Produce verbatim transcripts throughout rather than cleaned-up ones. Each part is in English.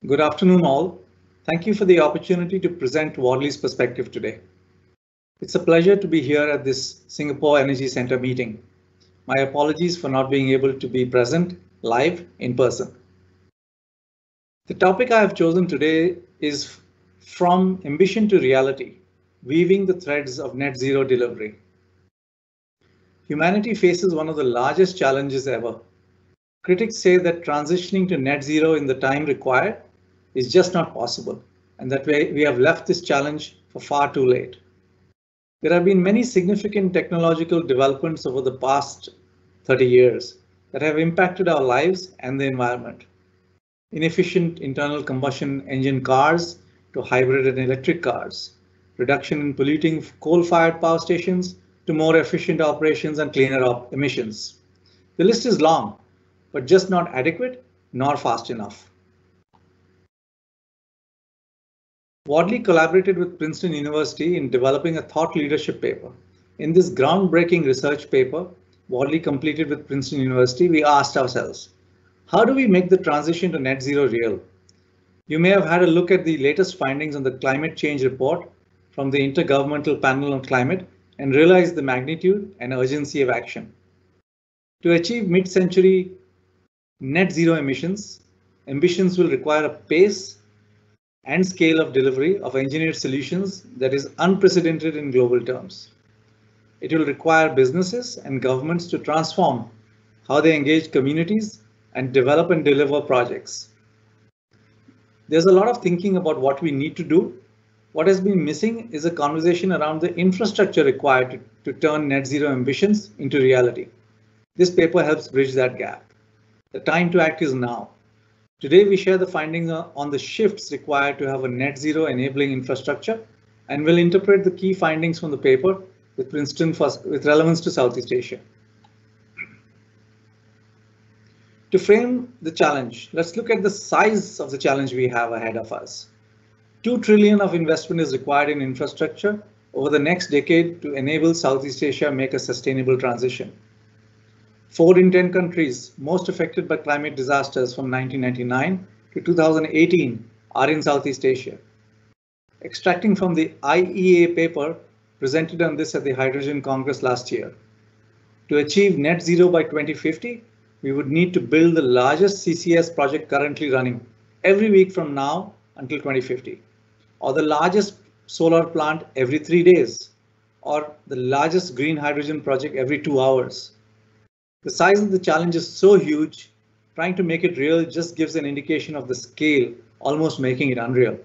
Good afternoon, all. Thank you for the opportunity to present Wadley's perspective today. It's a pleasure to be here at this Singapore Energy Center meeting. My apologies for not being able to be present live in person. The topic I have chosen today is From Ambition to Reality, Weaving the Threads of Net Zero Delivery. Humanity faces one of the largest challenges ever. Critics say that transitioning to net zero in the time required is just not possible, and that we have left this challenge for far too late. There have been many significant technological developments over the past thirty years that have impacted our lives and the environment. Inefficient internal combustion engine cars to hybrid and electric cars, reduction in polluting coal-fired power stations to more efficient operations and cleaner emissions. The list is long, but just not adequate nor fast enough. Wadley collaborated with Princeton University in developing a thought leadership paper. In this groundbreaking research paper, Wadley completed with Princeton University, we asked ourselves, how do we make the transition to net zero real? You may have had a look at the latest findings on the climate change report from the Intergovernmental Panel on Climate and realize the magnitude and urgency of action. To achieve mid-century net zero emissions, ambitions will require a pace and scale of delivery of engineered solutions that is unprecedented in global terms. It will require businesses and governments to transform how they engage communities and develop and deliver projects. There's a lot of thinking about what we need to do. What has been missing is a conversation around the infrastructure required to, to turn net zero ambitions into reality. This paper helps bridge that gap. The time to act is now. Today, we share the findings on the shifts required to have a net zero enabling infrastructure, and will interpret the key findings from the paper with Princeton for, with relevance to Southeast Asia. To frame the challenge, let's look at the size of the challenge we have ahead of us. Two trillion of investment is required in infrastructure over the next decade to enable Southeast Asia make a sustainable transition. Four in ten countries most affected by climate disasters from nineteen ninety-nine to two thousand eighteen are in Southeast Asia. Extracting from the I E A paper presented on this at the Hydrogen Congress last year. To achieve net zero by twenty fifty, we would need to build the largest C C S project currently running every week from now until twenty fifty, or the largest solar plant every three days, or the largest green hydrogen project every two hours. The size of the challenge is so huge, trying to make it real just gives an indication of the scale, almost making it unreal.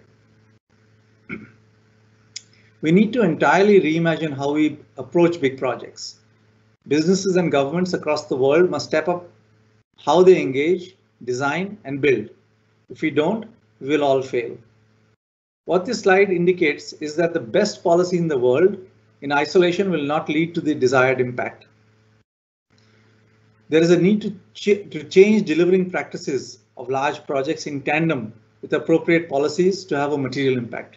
We need to entirely reimagine how we approach big projects. Businesses and governments across the world must step up how they engage, design, and build. If we don't, we will all fail. What this slide indicates is that the best policy in the world in isolation will not lead to the desired impact. There is a need to, ch to change delivering practices of large projects in tandem with appropriate policies to have a material impact.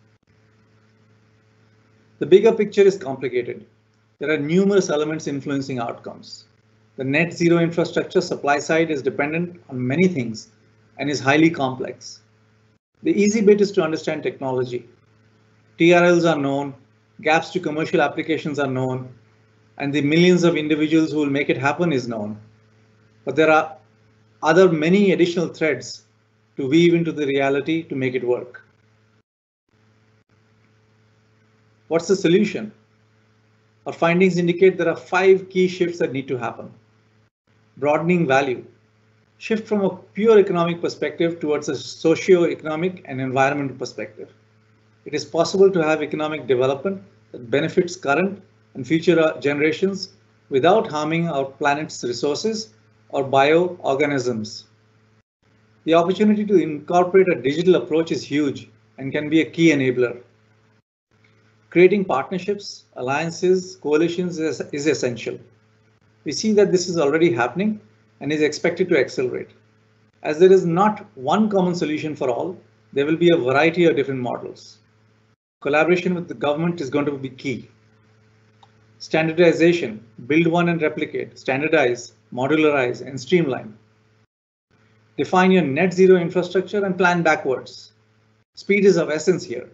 The bigger picture is complicated. There are numerous elements influencing outcomes. The net zero infrastructure supply side is dependent on many things and is highly complex. The easy bit is to understand technology. T R Ls are known, gaps to commercial applications are known, and the millions of individuals who will make it happen is known. But there are other many additional threads to weave into the reality to make it work. What's the solution? Our findings indicate there are five key shifts that need to happen. Broadening value. Shift from a pure economic perspective towards a socio-economic and environmental perspective. It is possible to have economic development that benefits current and future generations without harming our planet's resources or bioorganisms. The opportunity to incorporate a digital approach is huge and can be a key enabler. Creating partnerships, alliances, coalitions is, is essential. We see that this is already happening and is expected to accelerate. As there is not one common solution for all, there will be a variety of different models. Collaboration with the government is going to be key. Standardization, build one and replicate, standardize, modularize, and streamline. Define your net zero infrastructure and plan backwards. Speed is of essence here.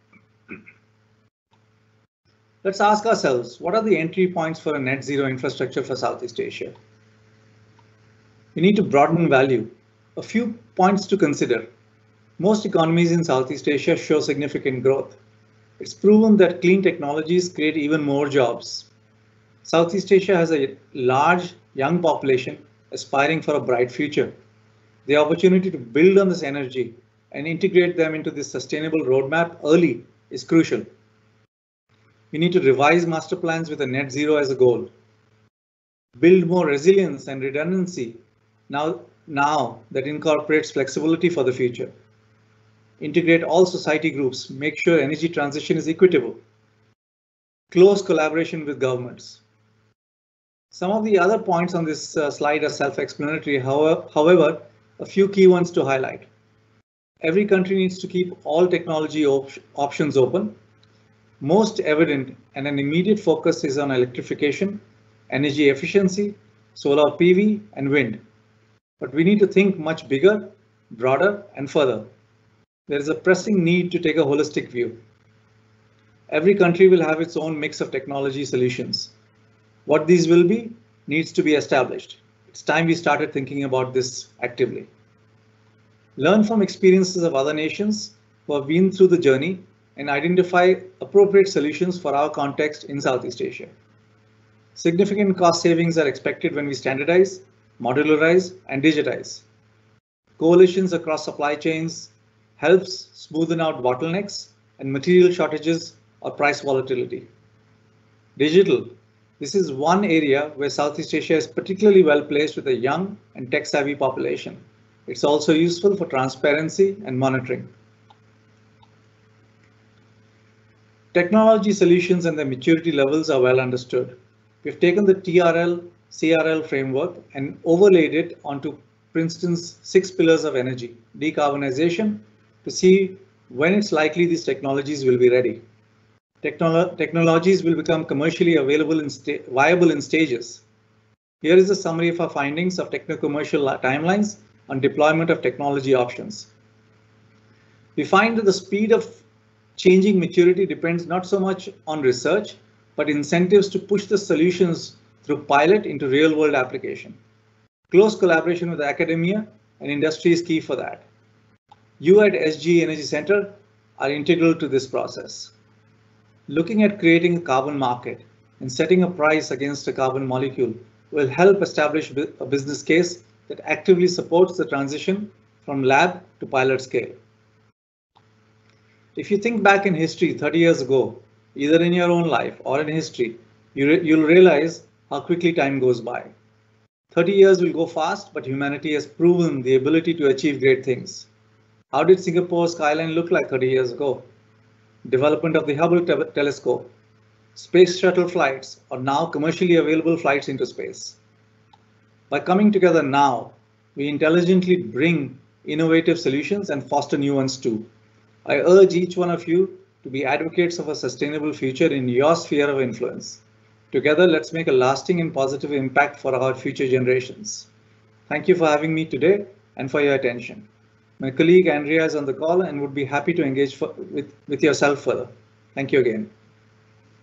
Let's ask ourselves, what are the entry points for a net zero infrastructure for Southeast Asia? We need to broaden value. A few points to consider. Most economies in Southeast Asia show significant growth. It's proven that clean technologies create even more jobs. Southeast Asia has a large young population aspiring for a bright future. The opportunity to build on this energy and integrate them into this sustainable roadmap early is crucial. We need to revise master plans with a net zero as a goal. Build more resilience and redundancy now, now that incorporates flexibility for the future. Integrate all society groups, make sure energy transition is equitable. Close collaboration with governments. Some of the other points on this uh, slide are self-explanatory, however, however, a few key ones to highlight. Every country needs to keep all technology op options open. Most evident and an immediate focus is on electrification, energy efficiency, solar P V, and wind. But we need to think much bigger, broader, and further. There is a pressing need to take a holistic view. Every country will have its own mix of technology solutions. What these will be needs to be established. It's time we started thinking about this actively. Learn from experiences of other nations who have been through the journey and identify appropriate solutions for our context in Southeast Asia. Significant cost savings are expected when we standardize, modularize, and digitize. Coalitions across supply chains helps smoothen out bottlenecks and material shortages or price volatility. Digital. This is one area where Southeast Asia is particularly well placed with a young and tech-savvy population. It's also useful for transparency and monitoring. Technology solutions and their maturity levels are well understood. We've taken the T R L C R L framework and overlaid it onto Princeton's six pillars of energy, decarbonization, to see when it's likely these technologies will be ready. Technolo technologies will become commercially available and viable in stages. Here is a summary of our findings of techno-commercial timelines on deployment of technology options. We find that the speed of changing maturity depends not so much on research, but incentives to push the solutions through pilot into real-world application. Close collaboration with academia and industry is key for that. You at S G Energy Center are integral to this process. Looking at creating a carbon market and setting a price against a carbon molecule will help establish a business case that actively supports the transition from lab to pilot scale. If you think back in history thirty years ago, either in your own life or in history, you re you'll realize how quickly time goes by. thirty years will go fast, but humanity has proven the ability to achieve great things. How did Singapore's skyline look like thirty years ago? Development of the Hubble te telescope, space shuttle flights, or now commercially available flights into space. By coming together now, we intelligently bring innovative solutions and foster new ones too. I urge each one of you to be advocates of a sustainable future in your sphere of influence. Together, let's make a lasting and positive impact for our future generations. Thank you for having me today and for your attention. My colleague Andrea is on the call and would be happy to engage for, with, with yourself further. Thank you again.